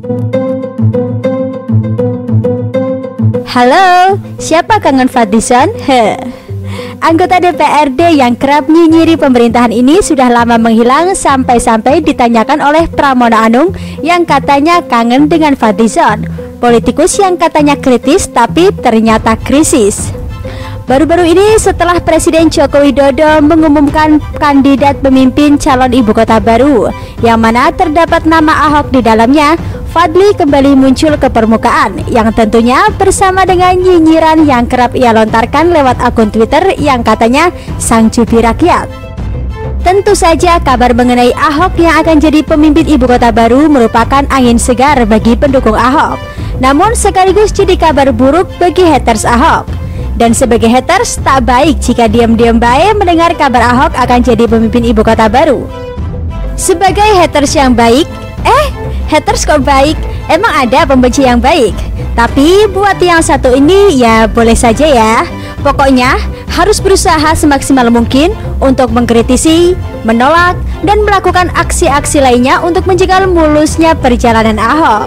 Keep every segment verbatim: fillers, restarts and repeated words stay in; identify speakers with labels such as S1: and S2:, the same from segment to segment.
S1: Halo, siapa kangen Fadlizon? Heh. Anggota D P R D yang kerap nyinyiri pemerintahan ini sudah lama menghilang sampai-sampai ditanyakan oleh Pramono Anung yang katanya kangen dengan Fadlizon, politikus yang katanya kritis tapi ternyata krisis. Baru-baru ini setelah Presiden Joko Widodo mengumumkan kandidat pemimpin calon ibu kota baru yang mana terdapat nama Ahok di dalamnya, Fadli kembali muncul ke permukaan yang tentunya bersama dengan nyinyiran yang kerap ia lontarkan lewat akun Twitter yang katanya sang cupi rakyat. Tentu saja kabar mengenai Ahok yang akan jadi pemimpin ibu kota baru merupakan angin segar bagi pendukung Ahok, namun sekaligus jadi kabar buruk bagi haters Ahok. Dan sebagai haters tak baik jika diam-diam baik mendengar kabar Ahok akan jadi pemimpin ibu kota baru. Sebagai haters yang baik, eh haters kok baik? Emang ada pembenci yang baik? Tapi buat yang satu ini ya boleh saja ya. Pokoknya harus berusaha semaksimal mungkin untuk mengkritisi, menolak, dan melakukan aksi-aksi lainnya untuk mencegah mulusnya perjalanan Ahok.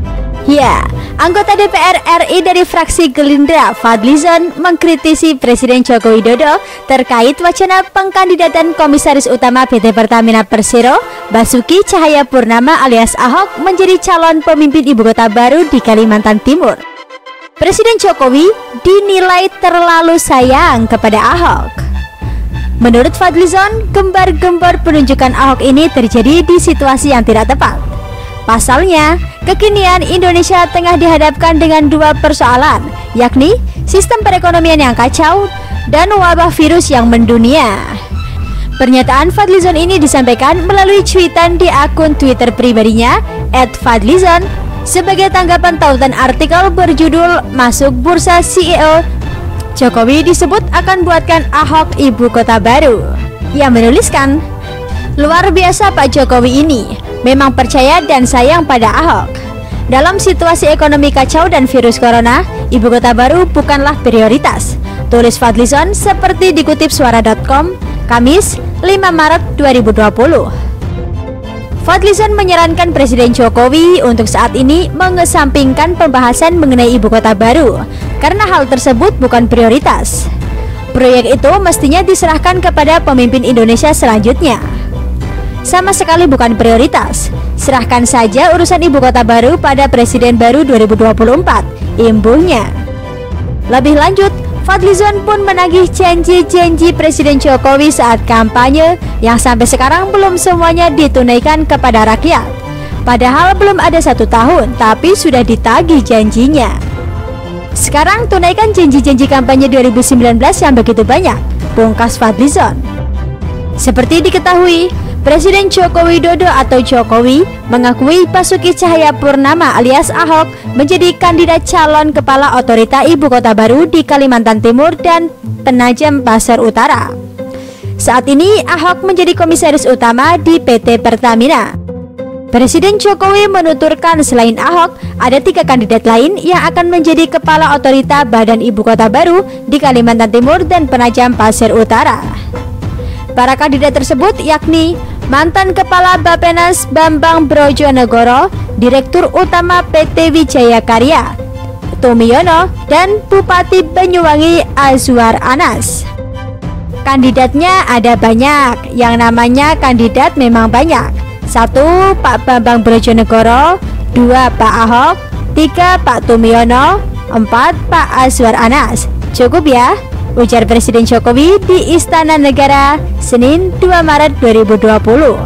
S1: Ya, anggota D P R R I dari fraksi Gerindra, Fadlizon, mengkritisi Presiden Joko Widodo terkait wacana pengkandidatan Komisaris Utama P T Pertamina Persero, Basuki Cahayapurnama alias Ahok menjadi calon pemimpin ibu kota baru di Kalimantan Timur. Presiden Jokowi dinilai terlalu sayang kepada Ahok. Menurut Fadlizon, gembar-gembor penunjukan Ahok ini terjadi di situasi yang tidak tepat. Pasalnya, kekinian Indonesia tengah dihadapkan dengan dua persoalan, yakni sistem perekonomian yang kacau dan wabah virus yang mendunia. Pernyataan Fadlizon ini disampaikan melalui cuitan di akun Twitter pribadinya et fadlizon sebagai tanggapan tautan artikel berjudul "Masuk Bursa C E O Jokowi disebut akan buatkan Ahok ibu kota baru". Ia menuliskan, "Luar biasa Pak Jokowi ini, memang percaya dan sayang pada Ahok. Dalam situasi ekonomi kacau dan virus corona, ibu kota baru bukanlah prioritas", tulis Fadlizon seperti dikutip suara dot com, Kamis lima Maret dua ribu dua puluh. Fadlizon menyarankan Presiden Jokowi untuk saat ini mengesampingkan pembahasan mengenai ibu kota baru karena hal tersebut bukan prioritas. Proyek itu mestinya diserahkan kepada pemimpin Indonesia selanjutnya. Sama sekali bukan prioritas. Serahkan saja urusan ibu kota baru pada Presiden baru dua ribu dua puluh empat, imbuhnya. Lebih lanjut, Fadlizon pun menagih janji-janji Presiden Jokowi saat kampanye yang sampai sekarang belum semuanya ditunaikan kepada rakyat. Padahal belum ada satu tahun, tapi sudah ditagih janjinya. Sekarang tunaikan janji-janji kampanye dua ribu sembilan belas yang begitu banyak, pungkas Fadlizon. Seperti diketahui, Presiden Joko Widodo atau Jokowi mengakui Basuki Cahayapurnama alias Ahok menjadi kandidat calon kepala otorita ibu kota baru di Kalimantan Timur dan Penajam Pasir Utara. Saat ini Ahok menjadi komisaris utama di P T Pertamina. Presiden Jokowi menuturkan selain Ahok, ada tiga kandidat lain yang akan menjadi kepala otorita badan ibu kota baru di Kalimantan Timur dan Penajam Pasir Utara. Para kandidat tersebut yakni mantan Kepala Bappenas Bambang Brojonegoro, Direktur Utama P T Wijaya Karya, Tumiono, dan Bupati Banyuwangi Azwar Anas. Kandidatnya ada banyak, yang namanya kandidat memang banyak. Satu Pak Bambang Brojonegoro, dua Pak Ahok, tiga Pak Tumiono, empat Pak Azwar Anas. Cukup ya, ujar Presiden Jokowi di Istana Negara Senin dua Maret dua ribu dua puluh.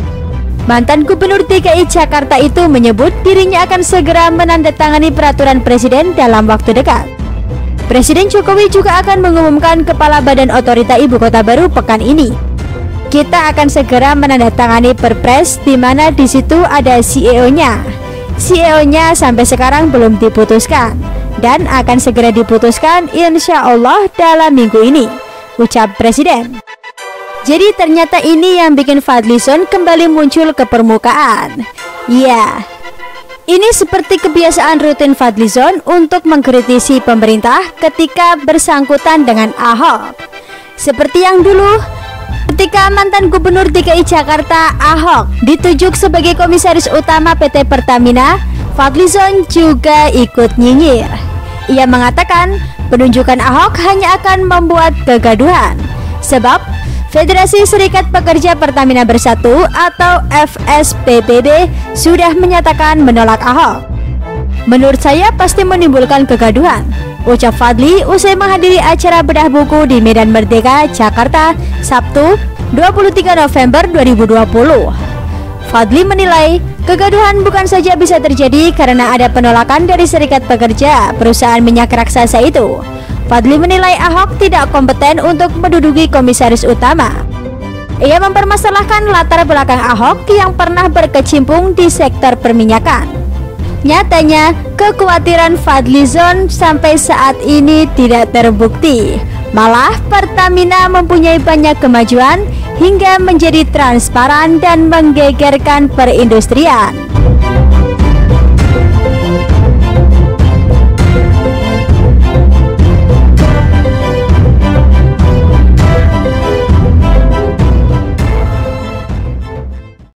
S1: Mantan Gubernur D K I Jakarta itu menyebut dirinya akan segera menandatangani peraturan Presiden dalam waktu dekat. Presiden Jokowi juga akan mengumumkan kepala badan otorita ibu kota baru pekan ini. Kita akan segera menandatangani Perpres di mana di situ ada C E O-nya. C E O-nya sampai sekarang belum diputuskan dan akan segera diputuskan insya Allah dalam minggu ini, ucap Presiden. Jadi ternyata ini yang bikin Fadlizon kembali muncul ke permukaan. Ya, ini seperti kebiasaan rutin Fadlizon untuk mengkritisi pemerintah ketika bersangkutan dengan Ahok. Seperti yang dulu, ketika mantan Gubernur D K I Jakarta Ahok ditunjuk sebagai komisaris utama P T Pertamina, Fadlizon juga ikut nyinyir. Ia mengatakan penunjukan Ahok hanya akan membuat kegaduhan, sebab Federasi Serikat Pekerja Pertamina Bersatu atau F S P B B sudah menyatakan menolak Ahok. Menurut saya pasti menimbulkan kegaduhan, ucap Fadli usai menghadiri acara bedah buku di Medan Merdeka, Jakarta, Sabtu dua puluh tiga November dua ribu dua puluh. Fadli menilai kegaduhan bukan saja bisa terjadi karena ada penolakan dari serikat pekerja perusahaan minyak raksasa itu. Fadli menilai Ahok tidak kompeten untuk menduduki komisaris utama. Ia mempermasalahkan latar belakang Ahok yang pernah berkecimpung di sektor perminyakan. Nyatanya, kekhawatiran Fadlizon sampai saat ini tidak terbukti. Malah Pertamina mempunyai banyak kemajuan hingga menjadi transparan dan menggegerkan perindustrian.